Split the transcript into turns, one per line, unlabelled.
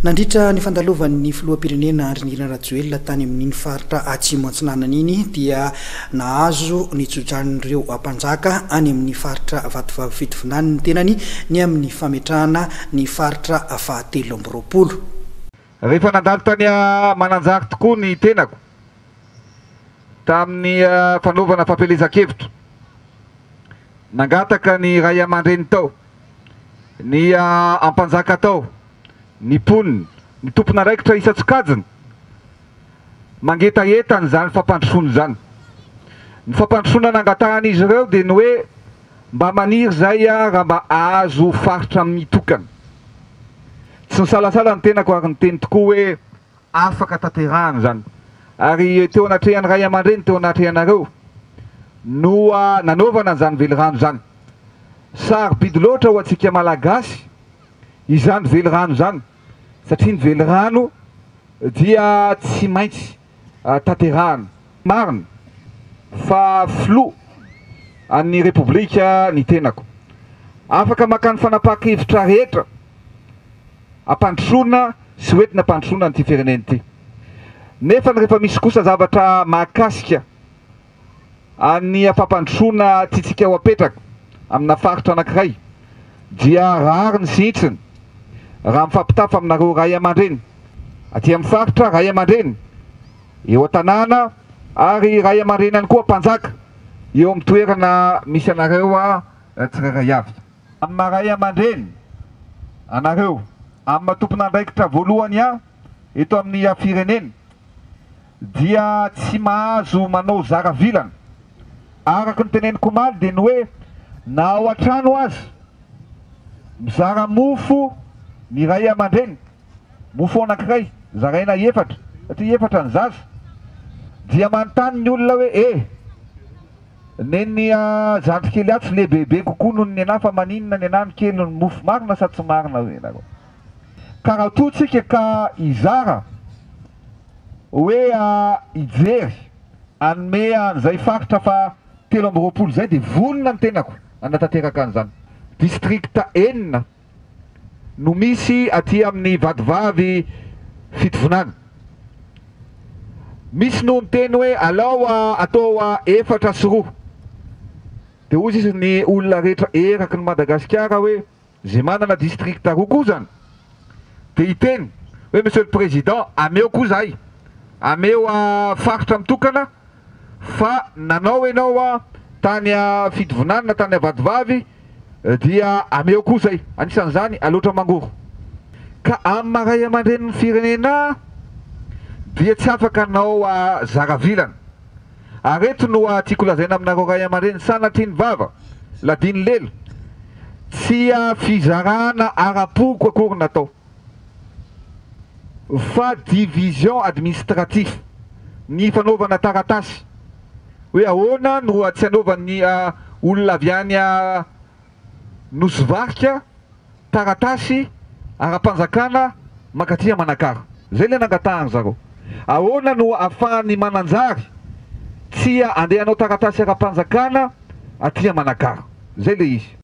Nandritra ny fandalovan'ny filoham-pirenena Andrinirina Rajoelina tany amin'ny faritra Atsimo Antsinanana iny dia nahazo ny tsodranin'ireo mpanjaka any amin'ny faritra Vatovavy Fitovonany ny tenany ny amin'ny fametrahana ny faritra fahatelo amby roapolo.
Rehefa nandalo tany Mananjary tokoa ny tenako tamin'ny fanaovana fampelezan-kevitra, nangataka ny ray aman-dreny tao, ny ampanjaka tao, ny poniny, ny tompon'andraikitra isa-tsokajiny mangetaetany zany fampandrosoana zany. Ny fampandrosoana nangatahana izy ireo dia ny hoe mba maniry zay raha mba ahazo faritra mitokana. Tsy nisalasala ny tenako ary ny teny tokoa hoe afaka tanterahana zany. Ary teo anatrehan'ny ray aman-dreny, teo anatrehanareo no nanaovana zany velirano zany. Sarobidy loatra ho antsika malagasy izany velirano zany, satria ny velirano dia tsy maintsy tanterahana. Marina fa filoha an'ny repoblika ny tenako, afaka makany fanapahan-kevitra rehetra ampandrosoana sy hoentina ampandrosoana n'ity firenena ity. Nefa rehefa misy kosa zavatra mahakasika an'ny fampandrosoana tiantsika ho apetraka amina faritra anankiray dia rary ny sinitsiny raha mifampitafa aminareo ray aman-dreny. Aty amin'ny faritra ray aman-dreny eo an-tanàna, ary ray aman-dreny ihany koa mpanjaka eo amin'ny toerana misy anareo tsirairay avy. Amin'ny ray aman-dreny anareo amin'ny matompon'andraikitra voalohany eto amin'ny firenena dia tsy mahazo manao zara vilana. Araka ny teneniko omaly dia ny hoe na ao an-trano azy mizara mofo ny ray aman-dreny, mofo anankiray zaraina efatra, satria efatra ny zaza, dia manontany ny olona hoe neny zandrikely ahy tsy lehibebe kokoa noho ny anahy, fa maninona ny anahy ny kely ny mofo marina sa tsy marina hoe nareo. Ka raha toa tsika ka izara hoe ijery anome an'izay faritra fa telo amby roapolo zay dia vonona ny tenako anatanteraka an'izany. Distrikta enina no misy aty amin'ny Vatovavy Fitovonany. Misy no miteny hoe alao atao efatra sy roa, dia hoy izy ny olona rehetra eraky ny Madagasikara hoe zay manana distrikta roa koa zany dia hiteny hoe monsieur le président, ameo koa zahay, ameo faritra mitokana fa nanao ianao tany Fitovonany na tany Vatovavy dia ameo koa zay, anisan'izany aloatra mangoro. Ka amin'ny ray aman-dreniny firenena dia tsy afaka nao zara vilana. Areto no tiako lazaina aminareo ray aman-dreny sanatria ny vava ladiny lelo, tsy fizarana ara-poko akory natao, fa division administratif, ny fanaovana taratasy hoe ahoana no tsy anaovan'ny olona avy any Nosovarika taratasy ara-panjakana makatia Manakara. Zay le nangatahana zareo. Ahoana no ahafahan'ny Mananjary tsy andehanao taratasy ara-panjakana atia Manakara. Zay le izy.